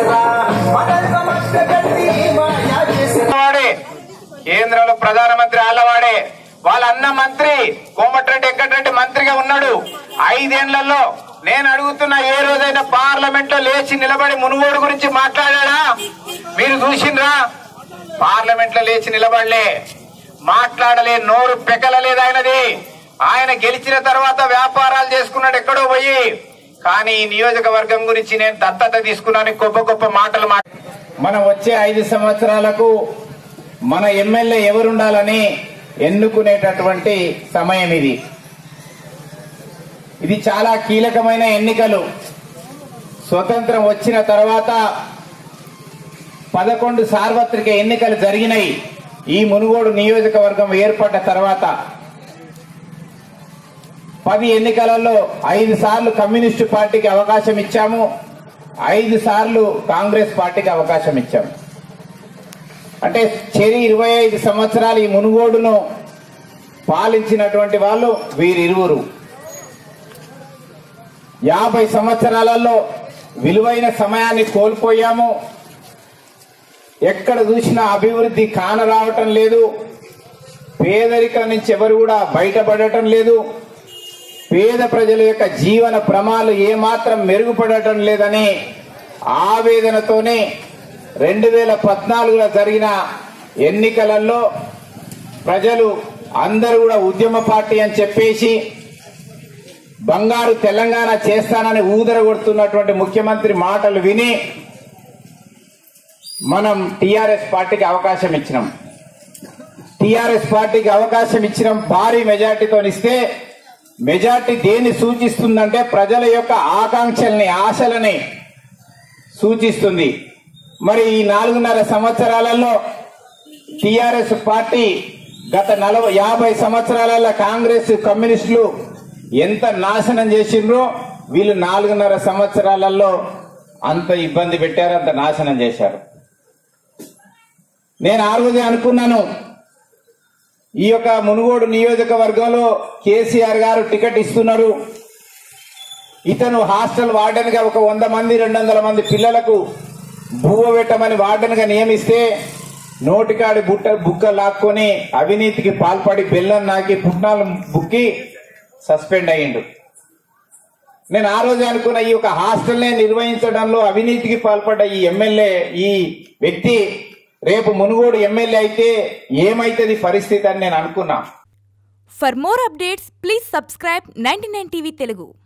కేంద్రంలో ప్రధానమంత్రి ఆళ్లవాడే, వాళ్ళ అన్న మంత్రి కోమటిరెడ్డి వెంకటరెడ్డి మంత్రిగా ఉన్నాడు. 5 ఏళ్లలో నేను అడుగుతున్నా, ఏ రోజైనా పార్లమెంట్ లో లేచి నిలబడి మునుగోడు గురించి మాట్లాడా? మీరు చూసిండ్రా? పార్లమెంట్ లో లేచి నిలబడలే, మాట్లాడలే, నోరు పెకలలేదు ఆయనది. ఆయన గెలిచిన తర్వాత వ్యాపారాలు చేసుకున్నాడు ఎక్కడో పోయి. కానీ ఈ నియోజకవర్గం గురించి నేను దత్తత తీసుకున్నాను, గొప్ప గొప్ప మాటలు మనం వచ్చే 5 సంవత్సరాలకు మన ఎమ్మెల్యే ఎవరుండాలని ఎన్నుకునేటటువంటి సమయం ఇది. ఇది చాలా కీలకమైన ఎన్నికలు. స్వతంత్రం వచ్చిన తర్వాత 11 సార్వత్రిక ఎన్నికలు జరిగినాయి. ఈ మునుగోడు నియోజకవర్గం ఏర్పడ్డ తర్వాత 10 ఎన్నికలలో 5 సార్లు కమ్యూనిస్టు పార్టీకి అవకాశం ఇచ్చాము, 5 సార్లు కాంగ్రెస్ పార్టీకి అవకాశం ఇచ్చాము. అంటే చెరి 25 సంవత్సరాలు ఈ మునుగోడును పాలించినటువంటి వాళ్ళు వీరిరువురు. 50 సంవత్సరాలలో విలువైన సమయాన్ని కోల్పోయాము. ఎక్కడ చూసినా అభివృద్ధి కానరావటం లేదు. పేదరికం నుంచి ఎవరు కూడా బయటపడటం లేదు. పేద ప్రజల యొక్క జీవన ప్రమాణాలు ఏమాత్రం మెరుగుపడటం లేదని ఆవేదనతోనే 2014లో జరిగిన ఎన్నికలలో ప్రజలు అందరూ కూడా ఉద్యమ పార్టీ అని చెప్పేసి బంగారు తెలంగాణ చేస్తానని ఊదరగొడుతున్నటువంటి ముఖ్యమంత్రి మాటలు విని మనం టీఆర్ఎస్ పార్టీకి అవకాశం ఇచ్చినాం. టీఆర్ఎస్ పార్టీకి అవకాశం ఇచ్చినాం భారీ మెజార్టీతో. ఇస్తే మెజార్టీ దేన్ని సూచిస్తుందంటే ప్రజల యొక్క ఆకాంక్షల్ని, ఆశలని సూచిస్తుంది. మరి ఈ 4.5 సంవత్సరాలలో టీఆర్ఎస్ పార్టీ గత 50 సంవత్సరాలలో కాంగ్రెస్ కమ్యూనిస్టులు ఎంత నాశనం చేసిండ్రో వీళ్ళు 4.5 సంవత్సరాలలో అంత ఇబ్బంది పెట్టారు, అంత నాశనం చేశారు. నేను ఆ రోజే అనుకున్నాను, ఈ యొక్క మునుగోడు నియోజకవర్గంలో కేసీఆర్ గారు టికెట్ ఇస్తున్నారు, ఇతను హాస్టల్ వార్డెన్ గా ఒక 100 మంది 200 మంది పిల్లలకు భూవ పెట్టమని వార్డెన్ గా నియమిస్తే నోటికాడి బుక్క లాక్కొని అవినీతికి పాల్పడి బెల్లం నాకి పుట్నాలు బుక్కి సస్పెండ్ అయ్యిండు. నేను ఆ రోజు అనుకున్న, ఈ యొక్క హాస్టల్నే నిర్వహించడంలో అవినీతికి పాల్పడ్డ ఈ ఎమ్మెల్యే, ఈ వ్యక్తి రేపు మునుగోడు ఎమ్మెల్యే అయితే ఏమైతుంది పరిస్థితి అని నేను అనుకున్నా. For more updates please subscribe 99 TV Telugu.